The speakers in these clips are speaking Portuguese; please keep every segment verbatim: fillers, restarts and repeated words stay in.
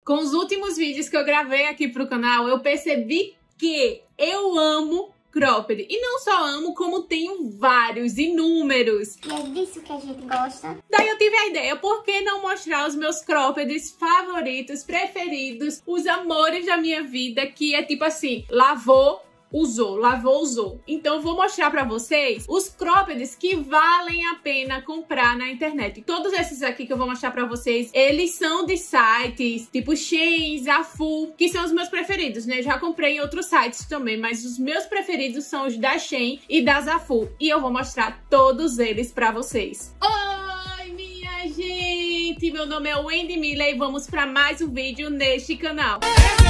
Com os últimos vídeos que eu gravei aqui pro canal, eu percebi que eu amo cropped. E não só amo, como tenho vários, inúmeros. E é disso que a gente gosta. Daí eu tive a ideia, por que não mostrar os meus croppeds favoritos, preferidos, os amores da minha vida, que é tipo assim, lavou, usou, lavou, usou. Então eu vou mostrar pra vocês os croppeds que valem a pena comprar na internet. Todos esses aqui que eu vou mostrar pra vocês, eles são de sites tipo Shein, Zafu, que são os meus preferidos, né? Eu já comprei em outros sites também, mas os meus preferidos são os da Shein e da Zafu. E eu vou mostrar todos eles pra vocês. Oi, minha gente! Meu nome é Wendy Miller e vamos pra mais um vídeo neste canal.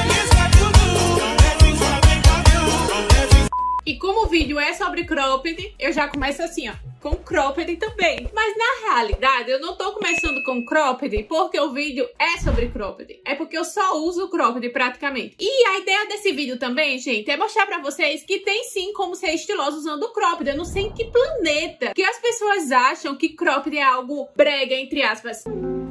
E como o vídeo é sobre cropped, eu já começo assim, ó, com cropped também. Mas na realidade, eu não tô começando com cropped porque o vídeo é sobre cropped. É porque eu só uso cropped praticamente. E a ideia desse vídeo também, gente, é mostrar pra vocês que tem sim como ser estiloso usando cropped. Eu não sei em que planeta que as pessoas acham que cropped é algo brega, entre aspas.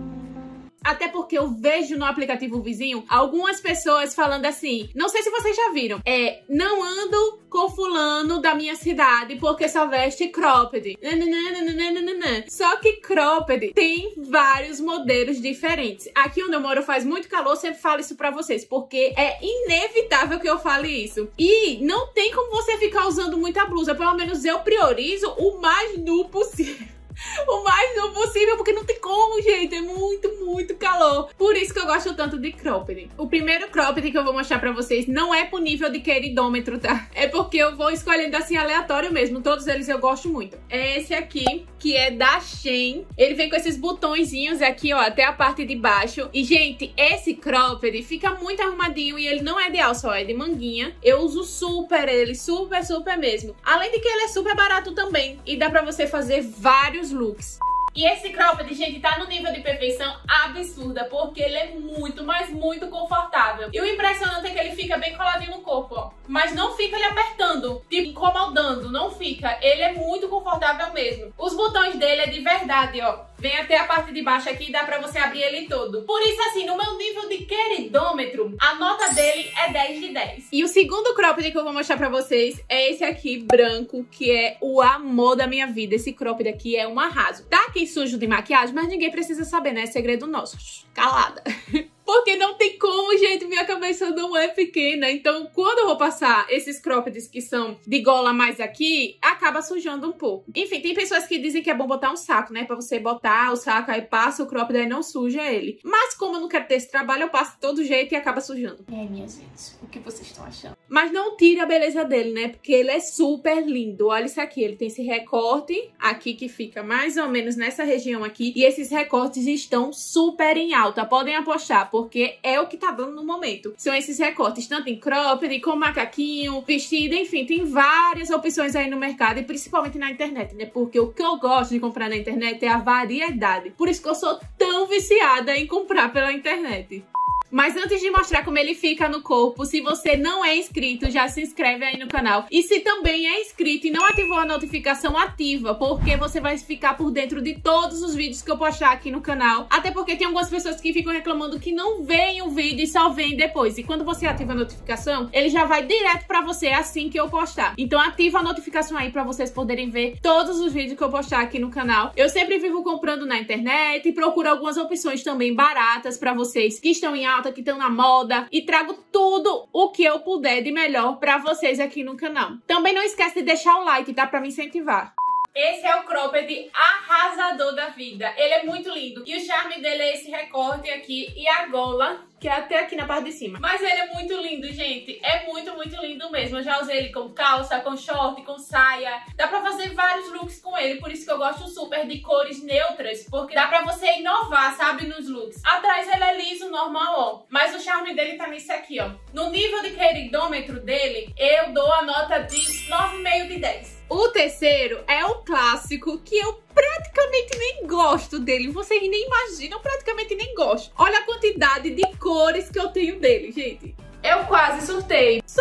Até porque eu vejo no aplicativo vizinho algumas pessoas falando assim, não sei se vocês já viram, é, não ando com fulano da minha cidade porque só veste cropped. Nananana. Só que cropped tem vários modelos diferentes. Aqui onde eu moro faz muito calor, eu sempre falo isso pra vocês, porque é inevitável que eu fale isso. E não tem como você ficar usando muita blusa, pelo menos eu priorizo o mais nu possível. O mais não possível, porque não tem como, gente. É muito, muito calor. Por isso que eu gosto tanto de cropped. O primeiro cropped que eu vou mostrar pra vocês não é pro nível de queridômetro, tá? É porque eu vou escolhendo assim aleatório mesmo. Todos eles eu gosto muito. É esse aqui, que é da Shein. Ele vem com esses botõezinhos aqui, ó, até a parte de baixo. E, gente, esse cropped fica muito arrumadinho. E ele não é de alça, ó, é de manguinha. Eu uso super ele, super, super mesmo. Além de que ele é super barato também. E dá pra você fazer vários looks. E esse cropped, gente, tá no nível de perfeição absurda, porque ele é muito, mas muito confortável. E o impressionante é que ele fica bem coladinho no corpo, ó. Mas não fica ele apertando, tipo, incomodando, não fica. Ele é muito confortável mesmo. Os botões dele é de verdade, ó. Vem até a parte de baixo aqui e dá pra você abrir ele todo. Por isso, assim, no meu nível de queridômetro, a nota dele é dez de dez. E o segundo cropped que eu vou mostrar pra vocês é esse aqui, branco, que é o amor da minha vida. Esse cropped aqui é um arraso. Tá aqui sujo de maquiagem, mas ninguém precisa saber, né? É segredo nosso. Calada. Porque não tem como, gente, minha cabeça não é pequena. Então, quando eu vou passar esses croppeds que são de gola mais aqui, acaba sujando um pouco. Enfim, tem pessoas que dizem que é bom botar um saco, né? Pra você botar o saco, aí passa o cropped, aí não suja ele. Mas como eu não quero ter esse trabalho, eu passo de todo jeito e acaba sujando. É, minha gente, o que vocês estão achando? Mas não tira a beleza dele, né? Porque ele é super lindo. Olha isso aqui, ele tem esse recorte aqui que fica mais ou menos nessa região aqui. E esses recortes estão super em alta. Podem apostar, porque é o que tá dando no momento. São esses recortes, tanto em cropped, com macaquinho, vestido, enfim, tem várias opções aí no mercado e principalmente na internet, né? Porque o que eu gosto de comprar na internet é a variedade. Por isso que eu sou tão viciada em comprar pela internet. Mas antes de mostrar como ele fica no corpo, se você não é inscrito, já se inscreve aí no canal. E se também é inscrito e não ativou a notificação, ativa, porque você vai ficar por dentro de todos os vídeos que eu postar aqui no canal. Até porque tem algumas pessoas que ficam reclamando que não veem o vídeo e só veem depois. E quando você ativa a notificação, ele já vai direto pra você assim que eu postar. Então ativa a notificação aí pra vocês poderem ver todos os vídeos que eu postar aqui no canal. Eu sempre vivo comprando na internet e procuro algumas opções também baratas pra vocês que estão em alta, que estão na moda, e trago tudo o que eu puder de melhor pra vocês aqui no canal. Também não esquece de deixar o like, tá? Pra me incentivar. Esse é o cropped arrasador da vida. Ele é muito lindo. E o charme dele é esse recorte aqui e a gola, que é até aqui na parte de cima. Mas ele é muito lindo, gente. É muito, muito lindo mesmo. Eu já usei ele com calça, com short, com saia. Dá pra fazer vários looks com ele. Por isso que eu gosto super de cores neutras. Porque dá pra você inovar, sabe, nos looks. Atrás ele é liso, normal, ó. Mas o charme dele tá nesse aqui, ó. No nível de queridômetro dele, eu dou a nota de nove vírgula cinco de dez. O terceiro é o clássico, que eu praticamente nem gosto dele. Vocês nem imaginam, praticamente nem gosto. Olha a quantidade de cores que eu tenho dele, gente. Eu quase surtei. Só um pouquinho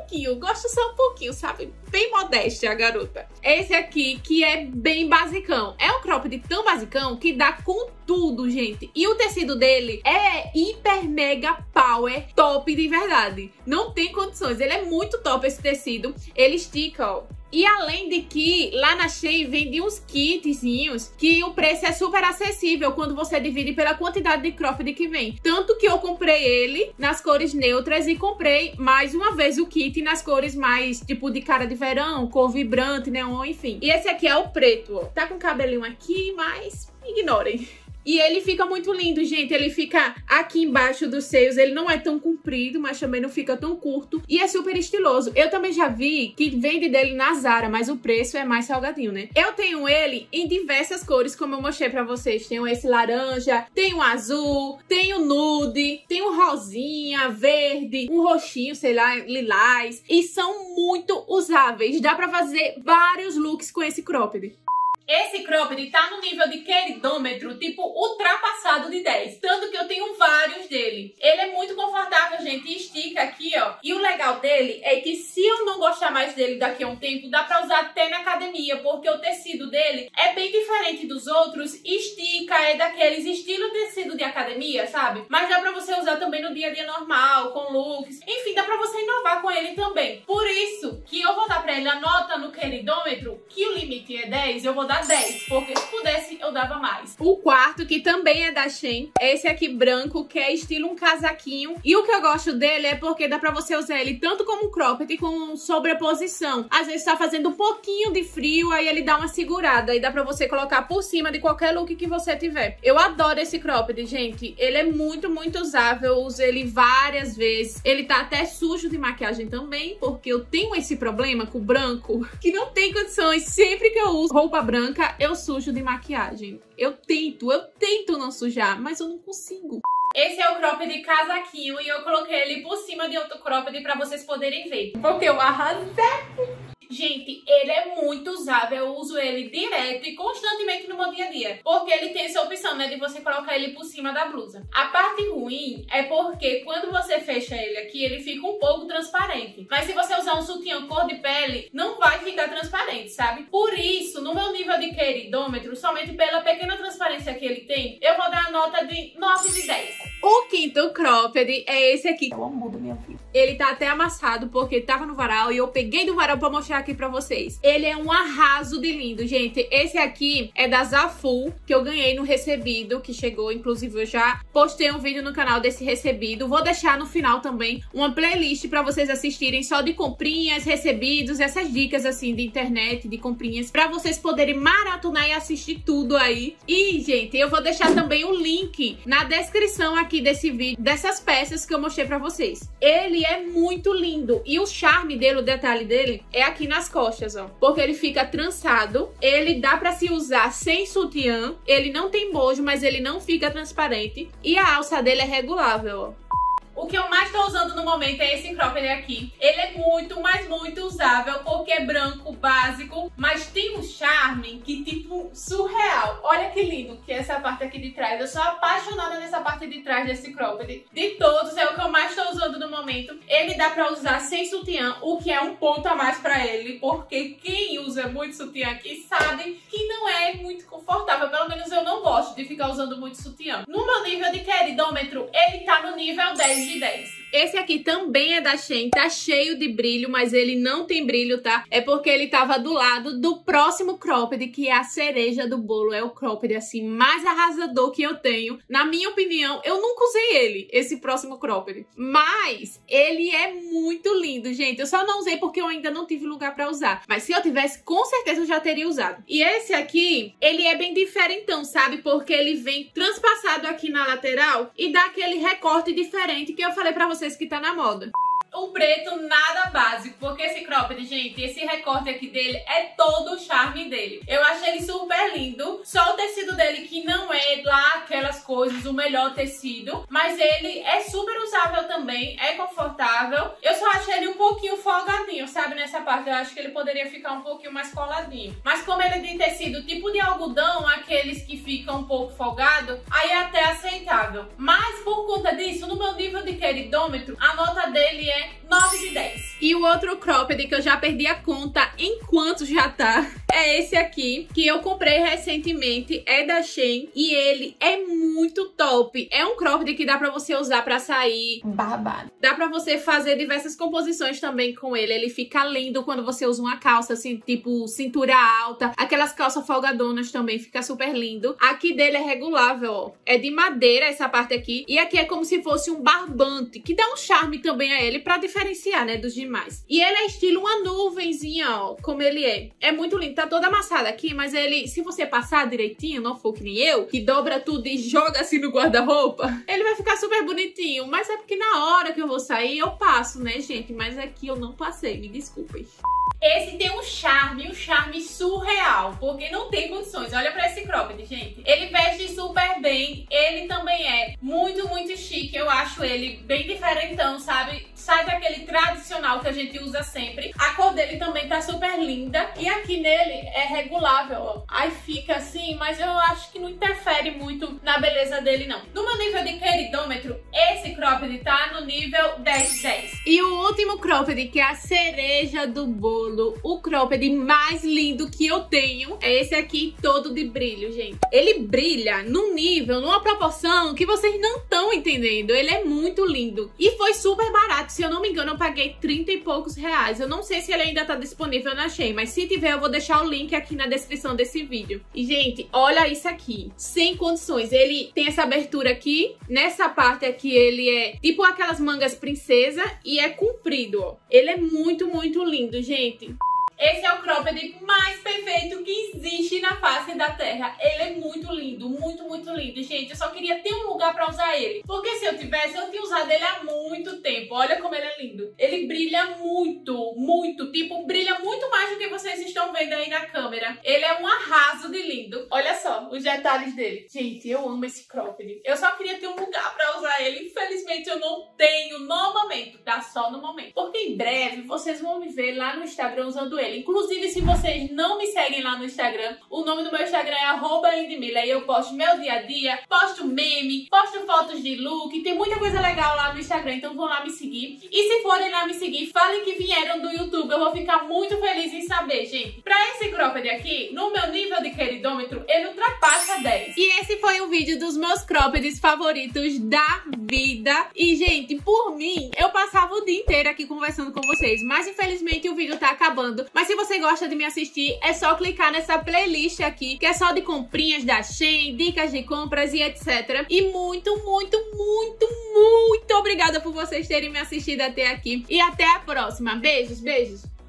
pouquinho, gosto só um pouquinho, sabe? Bem modéstia a garota. Esse aqui, que é bem basicão. É um cropped tão basicão que dá com tudo, gente. E o tecido dele é hiper mega power top de verdade. Não tem condições. Ele é muito top esse tecido. Ele estica, ó. E além de que lá na Shein vende uns kitzinhos que o preço é super acessível quando você divide pela quantidade de cropped que vem. Tanto que eu comprei ele nas cores neutras e comprei mais uma vez o kit nas cores mais tipo de cara de verão, cor vibrante, neon, enfim. E esse aqui é o preto, ó. Tá com cabelinho aqui, mas ignorem. E ele fica muito lindo, gente. Ele fica aqui embaixo dos seios. Ele não é tão comprido, mas também não fica tão curto. E é super estiloso. Eu também já vi que vende dele na Zara, mas o preço é mais salgadinho, né? Eu tenho ele em diversas cores, como eu mostrei pra vocês. Tenho esse laranja, tenho azul, tenho nude, tenho rosinha, verde, um roxinho, sei lá, lilás. E são muito usáveis. Dá pra fazer vários looks com esse cropped. Esse cropped tá no nível de queridômetro, tipo, ultrapassado de dez. Tanto que eu tenho vários dele. Ele é muito confortável, gente, e estica aqui, ó. E o legal dele é que se eu não gostar mais dele daqui a um tempo, dá pra usar até na academia, porque o tecido dele é bem diferente dos outros. Estica, é daqueles estilo tecido de academia, sabe? Mas dá pra você usar também no dia a dia normal, com looks. Enfim, dá pra você inovar com ele também. Por isso que eu vou dar pra ele a nota no queridômetro, que o limite é dez, eu vou dar dez, porque se pudesse eu dava mais. O quarto, que também é da Shein, é esse aqui branco, que é estilo um casaquinho. E o que eu gosto dele é porque dá pra você usar ele tanto como um cropped, com sobreposição. Às vezes tá fazendo um pouquinho de frio, aí ele dá uma segurada, e dá pra você colocar por cima de qualquer look que você tiver. Eu adoro esse cropped, gente. Ele é muito, muito usável. Eu uso ele várias vezes. Ele tá até sujo de maquiagem também, porque eu tenho esse problema com o branco, que não tem condições. Sempre que eu uso roupa branca, eu sujo de maquiagem. Eu tento, eu tento não sujar, mas eu não consigo. Esse é o cropped de casaquinho e eu coloquei ele por cima de outro cropped pra vocês poderem ver. Porque eu arrasei! Gente, ele é muito usável, eu uso ele direto e constantemente no meu dia a dia. Porque ele tem essa opção, né, de você colocar ele por cima da blusa. A parte ruim é porque quando você fecha ele aqui, ele fica um pouco transparente. Mas se você usar um sutiã cor de pele, não vai ficar transparente, sabe? Por isso, no meu nível de queridômetro, somente pela pequena transparência que ele tem, eu vou dar a nota de nove de dez. O quinto cropped é esse aqui. Eu amo do meu filho. Ele tá até amassado porque tava no varal e eu peguei do varal pra mostrar aqui pra vocês. Ele é um arraso de lindo, gente. Esse aqui é da Zaful, que eu ganhei no recebido, que chegou. Inclusive, eu já postei um vídeo no canal desse recebido. Vou deixar no final também uma playlist pra vocês assistirem só de comprinhas, recebidos, essas dicas assim de internet, de comprinhas, pra vocês poderem maratonar e assistir tudo aí. E, gente, eu vou deixar também o link na descrição aqui desse vídeo, dessas peças que eu mostrei pra vocês. Ele é muito lindo. E o charme dele, o detalhe dele, é aqui nas costas, ó. Porque ele fica trançado. Ele dá pra se usar sem sutiã. Ele não tem bojo, mas ele não fica transparente. E a alça dele é regulável, ó. O que eu mais tô usando no momento é esse cropped aqui. Ele é muito, mas muito usável, porque é branco, básico, mas tem um charme que, tipo, surreal. Olha que lindo que é essa parte aqui de trás. Eu sou apaixonada nessa parte de trás desse cropped. De todos, é o que eu mais tô usando no momento. Ele dá pra usar sem sutiã, o que é um ponto a mais pra ele, porque quem usa muito sutiã aqui sabe que não é muito confortável. Pelo menos eu não gosto de ficar usando muito sutiã. No meu nível de queridômetro, ele tá no nível dez de dez. Esse aqui também é da Shein, tá cheio de brilho, mas ele não tem brilho, tá? É porque ele tava do lado do próximo cropped, que é a cereja do bolo. É o cropped, assim, mais arrasador que eu tenho. Na minha opinião, eu nunca usei ele, esse próximo cropped. Mas ele é muito lindo, gente. Eu só não usei porque eu ainda não tive lugar pra usar. Mas se eu tivesse, com certeza eu já teria usado. E esse aqui, ele é bem diferentão, sabe? Porque ele vem transpassado aqui na lateral e dá aquele recorte diferente que eu falei pra vocês que tá na moda. O preto nada básico, porque esse cropped, gente, esse recorte aqui dele é todo o charme dele. Eu achei ele super lindo, só o tecido dele que não é lá aquelas coisas, o melhor tecido, mas ele é super usável também, é confortável. Eu só achei ele um pouquinho folgadinho, sabe, nessa parte. Eu acho que ele poderia ficar um pouquinho mais coladinho. Mas como ele é de tecido tipo de algodão, aqueles que ficam um pouco folgado, aí é até aceitável. Mas por conta disso, no meu nível de queridômetro, a nota dele é nove de dez. E o outro cropped que eu já perdi a conta enquanto já tá, é esse aqui, que eu comprei recentemente, é da Shein, e ele é muito top. É um cropped que dá pra você usar pra sair Babado. Dá pra você fazer diversas composições também com ele. Ele fica lindo quando você usa uma calça, assim, tipo cintura alta. Aquelas calças folgadonas também, fica super lindo. Aqui dele é regulável, ó. É de madeira essa parte aqui. E aqui é como se fosse um barbante, que dá um charme também a ele pra diferenciar, né, dos demais. E ele é estilo uma nuvenzinha, ó, como ele é. É muito lindo. Tá todo amassado aqui, mas ele, se você passar direitinho, não for que nem eu, que dobra tudo e joga assim no guarda-roupa, ele vai ficar super bonitinho. Mas é porque na hora que eu vou sair, eu passo, né, gente? Mas aqui eu não passei, me desculpem. Esse tem um charme, um charme surreal, porque não tem condições. Olha pra esse cropped, gente. Ele veste super bem, ele também é muito, muito chique. Eu acho ele bem diferentão, sabe? Sai daquele tradicional que a gente usa sempre. A cor dele também tá super linda. E aqui nele é regulável, ó. Aí fica assim, mas eu acho que não interfere muito na beleza dele, não. No meu nível de queridômetro, esse cropped tá no nível dez de dez. E o último cropped, que é a cereja do bolo, o cropped mais lindo que eu tenho, é esse aqui todo de brilho, gente. Ele brilha num nível, numa proporção que vocês não estão entendendo. Ele é muito lindo. E foi super barato. Se eu não me engano, eu paguei trinta e poucos reais. Eu não sei se ele ainda tá disponível na Shein, mas se tiver, eu vou deixar o link aqui na descrição desse vídeo. E, gente, olha isso aqui. Sem condições. Ele tem essa abertura aqui. Nessa parte aqui, ele é tipo aquelas mangas princesa e é comprido, ó. Ele é muito, muito lindo, gente. Esse é o cropped mais perfeito que existe na face da terra. Ele é muito lindo, muito, muito lindo. Gente, eu só queria ter um lugar pra usar ele. Porque se eu tivesse, eu tinha usado ele há muito tempo. Olha como ele é lindo. Ele brilha muito, muito. Tipo, brilha muito mais do que vocês estão vendo aí na câmera. Ele é um arraso de lindo. Olha só os detalhes dele. Gente, eu amo esse cropped. Eu só queria ter um lugar pra usar ele. Infelizmente, eu não tenho no momento. Tá só no momento. Porque em breve, vocês vão me ver lá no Instagram usando ele. Inclusive, se vocês não me seguem lá no Instagram, o nome do meu Instagram é arroba Indimila, e eu posto meu dia a dia, posto meme, posto fotos de look, tem muita coisa legal lá no Instagram, então vão lá me seguir. E se forem lá me seguir, falem que vieram do YouTube, eu vou ficar muito feliz em saber, gente. Pra esse cropped aqui, no meu nível de queridômetro, ele ultrapassa dez. E esse foi o vídeo dos meus croppeds favoritos da vida. E, gente, por mim, eu passava o dia inteiro aqui conversando com vocês, mas infelizmente o vídeo tá acabando. Mas se você gosta de me assistir, é só clicar nessa playlist aqui, que é só de comprinhas da Shein, dicas de compras e etcétera. E muito, muito, muito, muito obrigada por vocês terem me assistido até aqui. E até a próxima. Beijos, beijos.